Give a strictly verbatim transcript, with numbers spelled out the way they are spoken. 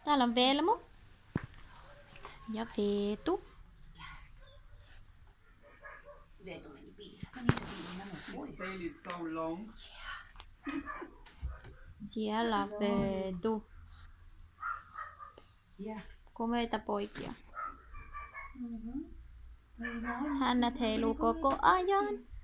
Täällä on Velmu ja Feetu. Veetu meni piiloon. No niin, se piilona meni His pois. tail is so long. Siellä on Feetu. Yeah. Komeita poikia. Mm-hmm. Hännät heiluu koko ajan.